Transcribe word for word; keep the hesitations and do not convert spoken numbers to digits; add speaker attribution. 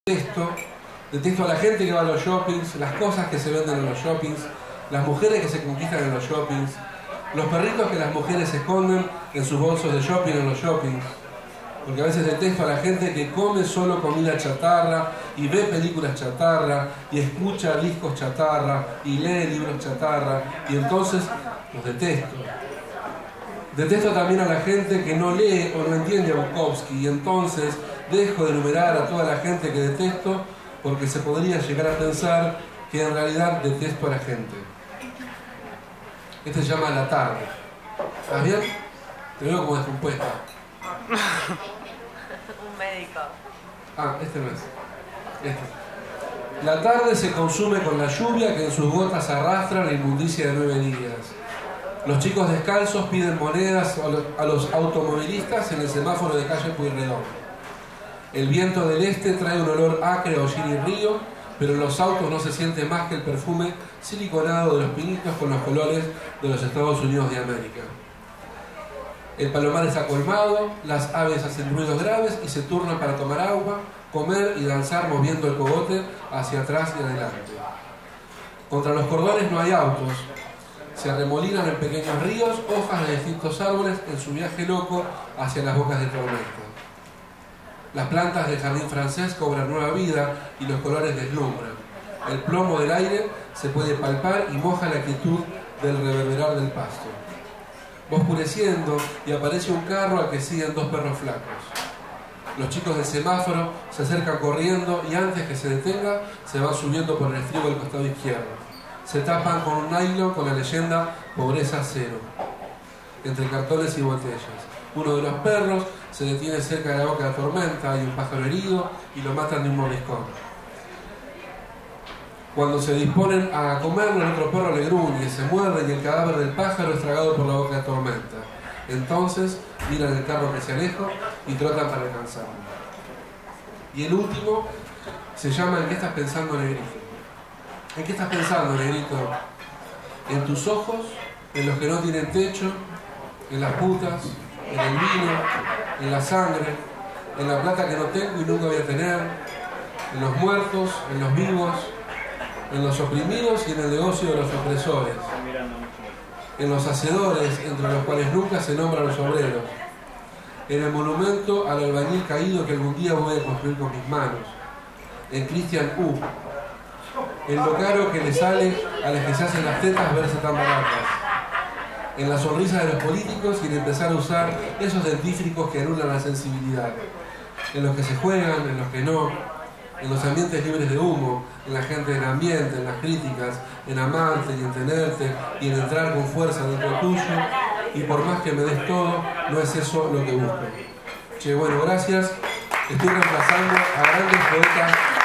Speaker 1: Detesto, detesto a la gente que va a los shoppings, las cosas que se venden en los shoppings, las mujeres que se conquistan en los shoppings, los perritos que las mujeres esconden en sus bolsos de shopping en los shoppings. Porque a veces detesto a la gente que come solo comida chatarra y ve películas chatarra y escucha discos chatarra y lee libros chatarra, y entonces los detesto. Detesto también a la gente que no lee o no entiende a Bukowski, y entonces dejo de enumerar a toda la gente que detesto, porque se podría llegar a pensar que en realidad detesto a la gente. Este se llama La Tarde. ¿Estás bien? Te veo como descompuesta.
Speaker 2: Un médico.
Speaker 1: Ah, este no es. Este. La tarde se consume con la lluvia que en sus gotas arrastra la inmundicia de nueve días. Los chicos descalzos piden monedas a los automovilistas en el semáforo de calle Pueyrredón. El viento del este trae un olor acre a hollín y río, pero en los autos no se siente más que el perfume siliconado de los pinitos con los colores de los Estados Unidos de América. El palomar está colmado, las aves hacen ruidos graves y se turnan para tomar agua, comer y danzar moviendo el cogote hacia atrás y adelante. Contra los cordones no hay autos. Se arremolinan en pequeños ríos hojas de distintos árboles en su viaje loco hacia las bocas de tormenta. Las plantas del jardín francés cobran nueva vida y los colores deslumbran. El plomo del aire se puede palpar y moja la quietud del reverberar del pasto. Va oscureciendo y aparece un carro al que siguen dos perros flacos. Los chicos del semáforo se acercan corriendo y antes que se detenga se van subiendo por el estribo del costado izquierdo. Se tapan con un nylon con la leyenda Pobreza Cero, entre cartones y botellas. Uno de los perros se detiene cerca de la boca de la tormenta, hay un pájaro herido y lo matan de un mordiscón. Cuando se disponen a comerlo, el otro perro le gruñe, se muerde y el cadáver del pájaro es tragado por la boca de la tormenta. Entonces miran el carro que se aleja y trotan para alcanzarlo. Y el último se llama ¿En qué estás pensando, negrito? ¿En qué estás pensando, negrito? ¿En tus ojos? ¿En los que no tienen techo? ¿En las putas? ¿En el vino? ¿En la sangre? ¿En la plata que no tengo y nunca voy a tener? ¿En los muertos? ¿En los vivos? ¿En los oprimidos y en el negocio de los opresores? ¿En los hacedores, entre los cuales nunca se nombran los obreros? ¿En el monumento al albañil caído que algún día voy a construir con mis manos? ¿En Christian U? En lo caro que le sale a las que se hacen las tetas verse tan baratas. En la sonrisa de los políticos y en empezar a usar esos dentífricos que anulan la sensibilidad. En los que se juegan, en los que no. En los ambientes libres de humo, en la gente del ambiente, en las críticas, en amarte y en tenerte y en entrar con fuerza dentro tuyo. Y por más que me des todo, no es eso lo que busco. Che, bueno, gracias. Estoy reemplazando a grandes poetas